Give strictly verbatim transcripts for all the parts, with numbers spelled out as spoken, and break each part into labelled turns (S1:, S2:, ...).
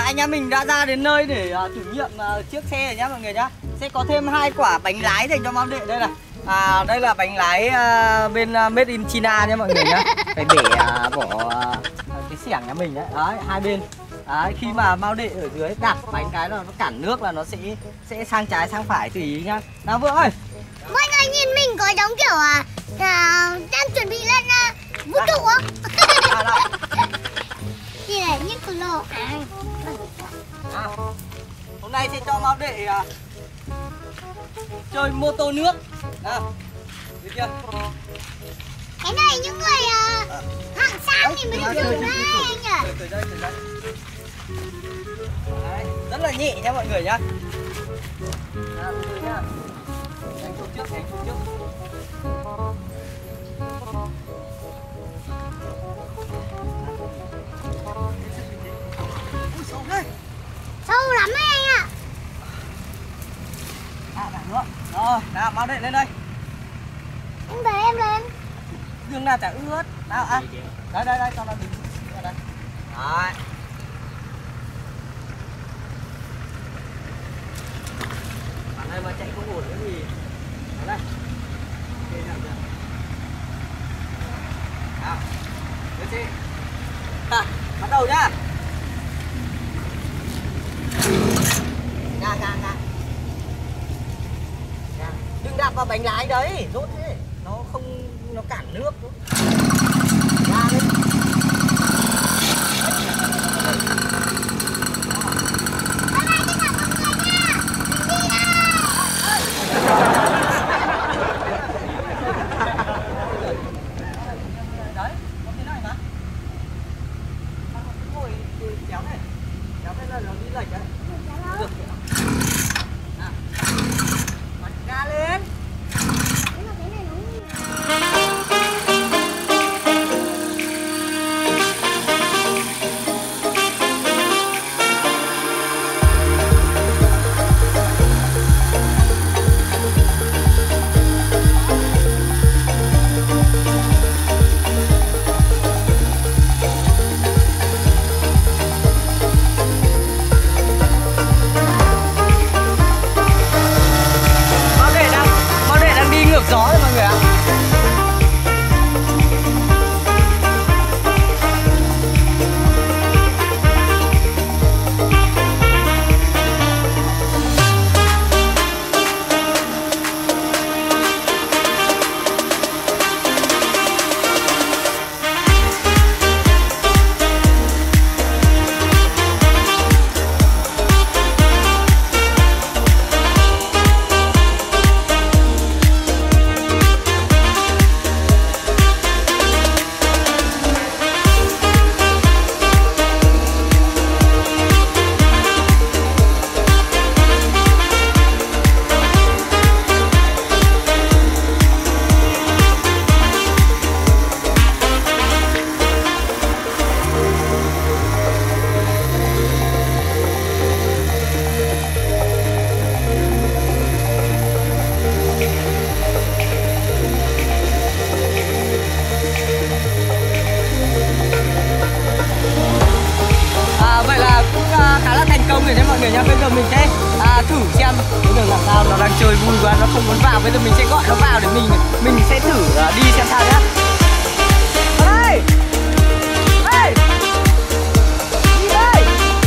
S1: anh em mình đã ra đến nơi để uh, thử nghiệm uh, chiếc xe này nhá mọi người nhá. Sẽ có thêm hai quả bánh lái dành cho Mao Đệ đây này. À, đây là bánh lái uh, bên uh, Made in China nhá mọi người nhá. Phải bể uh, vỏ uh, cái xẻng nhà mình đấy. Đấy, hai bên. Đấy, khi mà Mao Đệ ở dưới đặt bánh cái là nó cản nước là nó sẽ sẽ sang trái sang phải tùy ý nhá. Nào Vượng ơi.
S2: Mọi người nhìn mình có giống kiểu à, à đang chuẩn bị lên à, vũ trụ không?
S1: À, đâu.
S2: Nhìn này như cờ lô. À.
S1: À, hôm nay sẽ cho Mao Đệ uh, chơi mô tô nước. Nào, được chưa?
S2: Cái này những người uh, hạng sang thì mới được dùng đấy anh nhỉ?
S1: Từ đây, từ đây. Đấy, rất là nhẹ nha mọi người nhá. Nào, từ từ nhá. Đánh xuống trước, đánh xuống trước. Ui, sâu đấy.
S2: Sâu lắm đấy anh ạ.
S1: À, đằng nữa. Rồi, nào, Mao Đệ lên đây.
S2: Anh thấy em lên.
S1: Đường nào chả ướt. Nào, à. Đây, đây, đây, cho nó đứng. Đây, đây. Đấy. Bạn ơi mà chạy không ổn nữa thì ở đây. Đây nào kìa. Nào. Lên xe. À, bắt đầu nhá. Nga, nga, nga. Đừng đạp vào bánh lái đấy, rốt thế. Nó không, nó cản nước. Ra đi. Đấy, có thế này mà. Ngồi kéo này. Kéo này là nó đi lệch đấy. Được. Nào. Bật ga lên. Gió rồi mọi người ạ. Rồi nhé mọi người nhá, bây giờ mình sẽ à, thử xem bây giờ làm sao, nó đang chơi vui quá, nó không muốn vào, bây giờ mình sẽ gọi nó vào để mình mình sẽ thử uh, đi xem sao nhá. Hey! Hey! Đi đây!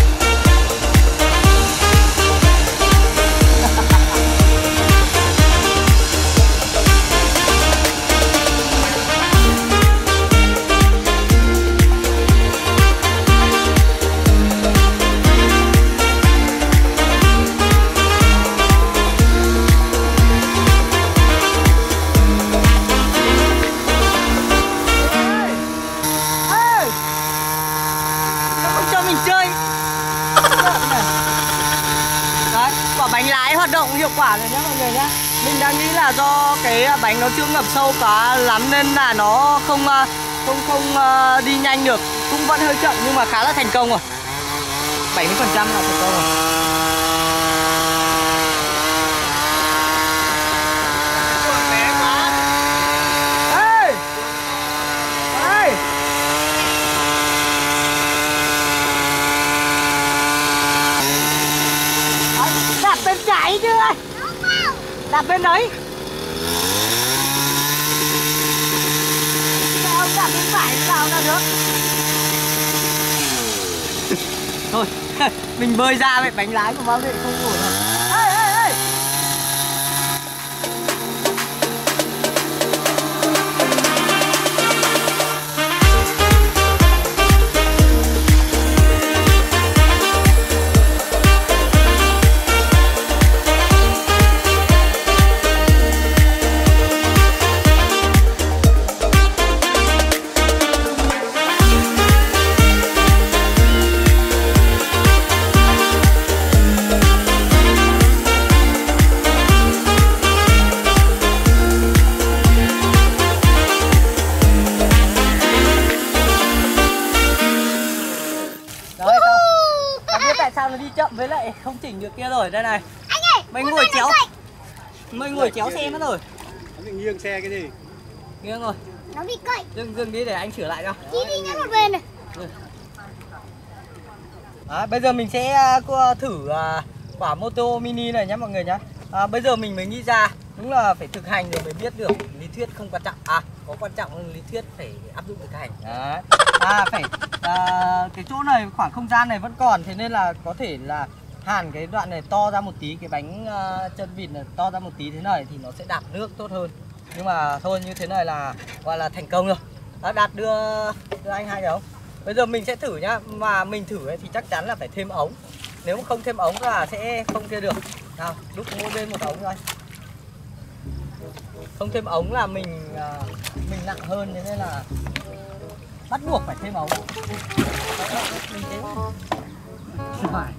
S1: Bánh lái hoạt động hiệu quả rồi nhá mọi người nhá. Mình đang nghĩ là do cái bánh nó chưa ngập sâu quá lắm nên là nó không không không đi nhanh được, cũng vẫn hơi chậm nhưng mà khá là thành công rồi. bảy mươi phần trăm là thành công rồi. đạp bên đấy. Sao ông đạp bên phải sao ra được. Thôi, mình bơi ra vậy bánh lái của bác Đệ không ổn rồi. Ê, ê, ê. Sao nó đi chậm với lại không chỉnh được kia rồi. Đây này
S2: anh ơi,
S1: mình ngồi chéo mình ngồi chéo xe mất rồi.
S3: Nó nghiêng xe cái gì
S1: Nghiêng rồi,
S2: nó bị cậy.
S1: dừng dừng đi để anh sửa lại cho.
S2: Đi đi nhá một bên này.
S1: Đó, bây giờ mình sẽ uh, thử uh, quả mô tô mini này nhé mọi người nhé. À, bây giờ mình mới nghĩ ra, đúng là phải thực hành rồi mới biết được. Lý thuyết không quan trọng, à có quan trọng hơn lý thuyết phải áp dụng thực hành. Đấy. À phải à, cái chỗ này khoảng không gian này vẫn còn, thế nên là có thể là hàn cái đoạn này to ra một tí, cái bánh uh, chân vịt này to ra một tí thế này thì nó sẽ đạp nước tốt hơn. Nhưng mà thôi như thế này là gọi là thành công rồi. Đó, Đạt đưa đưa anh hai cái ống. Bây giờ mình sẽ thử nhá, mà mình thử ấy thì chắc chắn là phải thêm ống. Nếu mà không thêm ống là sẽ không kia được. Nào, đúc mỗi bên một ống thôi. Không thêm ống là mình uh, mình nặng hơn, thế nên là bắt buộc phải thêm ống. Mình thế phải.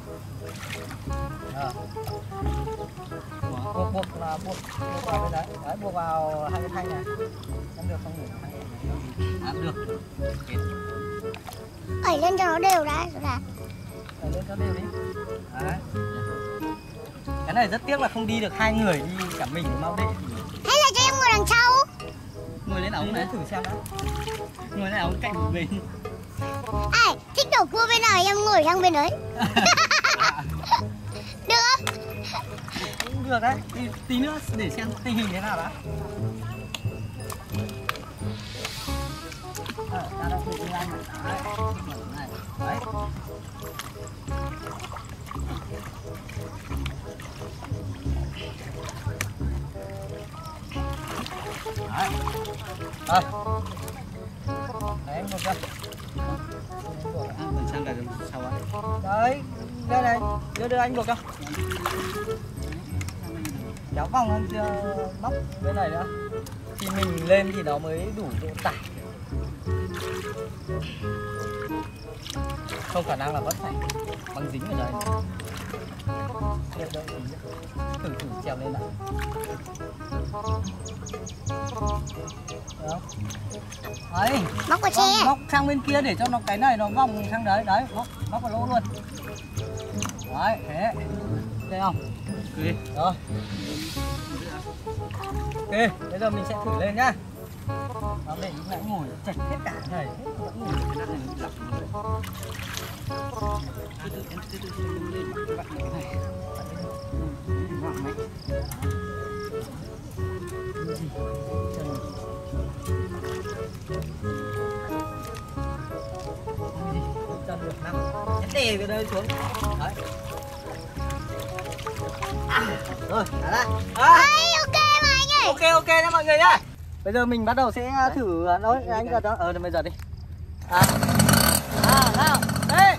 S1: Buộc buộc là buộc buộc vào bên đấy, đấy buộc vào hai cái thanh này. Ăn được không được? Ăn được.
S2: Đẩy lên cho nó đều đã rồi đã.
S1: Đẩy lên cho đều đi. Đấy. Cái này rất tiếc là không đi được hai người, đi cả mình với Mau Đệ.
S2: Hay là cho em ngồi đằng sau.
S1: Ngồi lên ống đấy thử xem đã. Ngồi lên ống cạnh một bên.
S2: Ai, thích đổ cua bên nào em ngồi sang bên đấy. Được không?
S1: Cũng được đấy, tí, tí nữa để xem tình hình thế nào đã. Ờ, ta đã thử với anh rồi. Đấy, đấy. Đấy. Rồi. Đấy, em một ra. À, mình sang đây sau á. Đấy, đây này, đưa đưa anh buộc cho. Kéo vòng anh chưa móc bên này nữa. Thì mình lên thì nó mới đủ độ tải. Không khả năng là vẫn phải băng dính ở đây. Được đâu, thử thử trèo lên nào. Đấy,
S2: Móc vào xe.
S1: móc sang bên kia để cho nó cái này nó vòng sang đấy, đấy, móc móc vào lỗ luôn. Đấy, thế. Thấy không? Ok. Rồi. Ok, bây giờ mình sẽ thử lên nhá. Nó để lúc nãy ngồi chạch hết cả này, vẫn ngồi cái này lặp. Từ từ em từ từ lên vặn cái này. Vặn máy. Chân được năm. Nhấn đè cái đây xuống. Đấy. À, rồi, đã ra.
S2: Ây, ok mà anh ơi.
S1: Ok ok nha mọi người nhá. Bây giờ mình bắt đầu sẽ thử nói anh gật đó. Ờ bây giờ đi. À. À nào. Đây.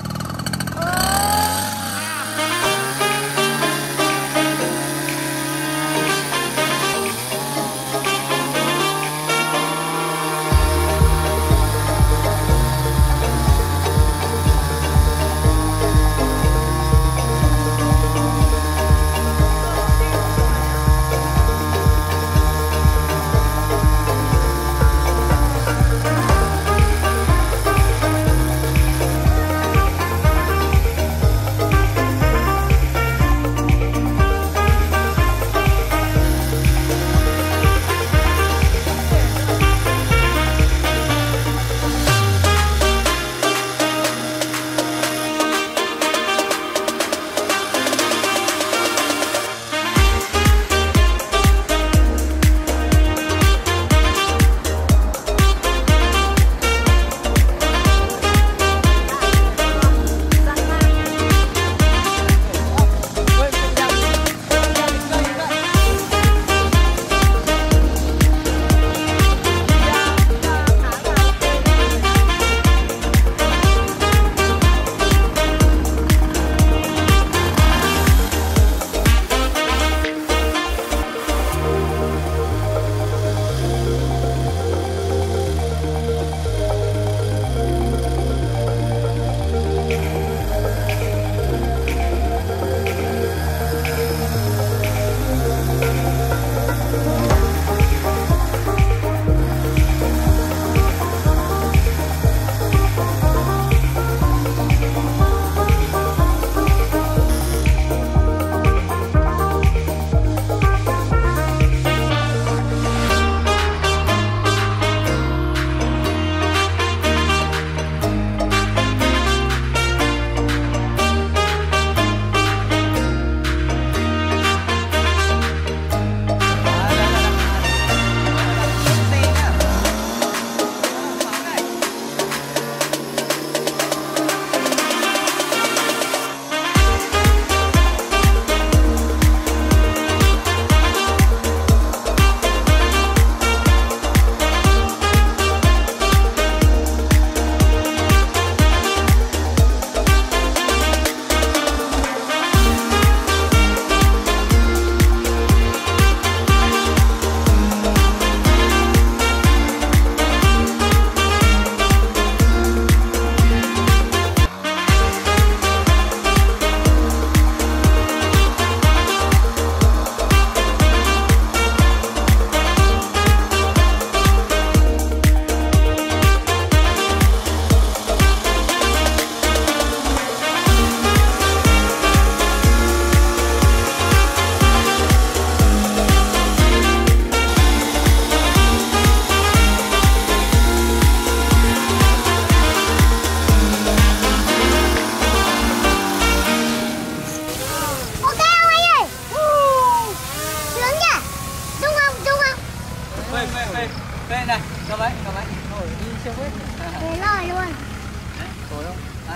S1: phê phê phê phê này, cầm ấy, cầm ấy. Rồi đi siêu hết.
S2: Thế lời luôn.
S1: Tối không? À,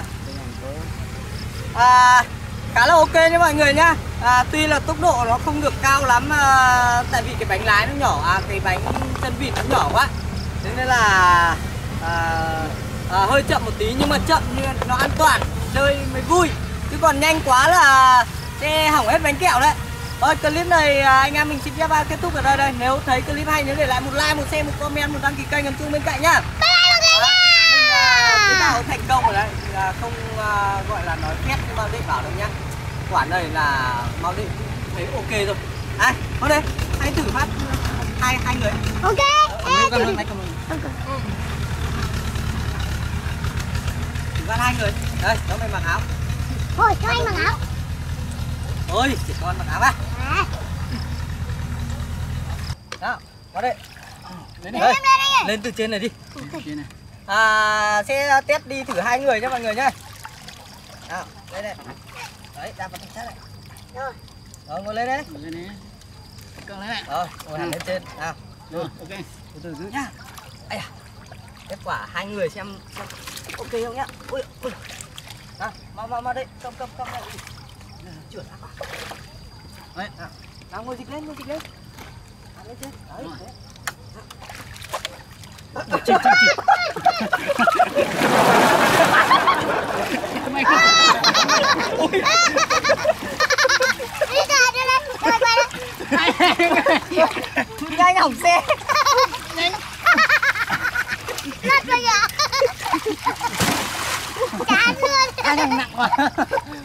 S1: à, khá là ok nha mọi người nhá. À, tuy là tốc độ nó không được cao lắm à, tại vì cái bánh lái nó nhỏ, à, cái bánh chân vịt nó nhỏ quá, thế nên là à, à, hơi chậm một tí, nhưng mà chậm nhưng nó an toàn, chơi mới vui. Chứ còn nhanh quá là sẽ hỏng hết bánh kẹo đấy. Thôi clip này à, anh em mình xin phép kết thúc ở đây đây. Nếu thấy clip hay nhớ để lại một like, một share, một comment, một đăng ký kênh, ấn chuông bên cạnh nhá.
S2: Bye bye mọi người nha.
S1: Thế nào thành công rồi đấy, là không uh, gọi là nói phép như Mao Đệ bảo đâu nhá. Quả này là Mao Đệ thấy ok rồi. Ai, có đây, hãy thử phát hai hai người.
S2: Ok.
S1: Ờ, cầm này, cầm này. Thử phát hai người. Đây, nó mày mặc áo.
S2: Thôi cho anh mặc áo.
S1: Ôi, chỉ con mặc áo à.
S2: À.
S1: Nào, có đây. Lên,
S2: Lên, lên, lên.
S1: lên từ trên này đi.
S2: Okay.
S1: À, sẽ test đi thử hai người nhé mọi người nhá. Nào, đây đây. Đấy, đạp vào thanh sát này.
S2: Rồi.
S1: Rồi, ngồi lên đấy.
S3: Ngồi lên này. Căng lên này.
S1: Rồi, ngồi hẳn lên trên. Nào.
S3: Rồi, ok.
S1: Từ từ giữ nhá. Ây à. Kết quả hai người xem, xem ok không nhá. Ui, ui. Nào, mau mau mau đây, cầm cầm cầm đây. Chuyển áp vào. Đấy, nào. Nào ngồi dịch lên, ngồi dịch lên. Nào, lên trên. Đấy, đấy.
S3: Chị, chị, chị. Mày không.
S2: Đi ra đi lên. Rồi quay lên.
S1: Nhanh hỏng xe.
S2: Lật vào giờ. Chán luôn.
S3: Ai đang nặng quá.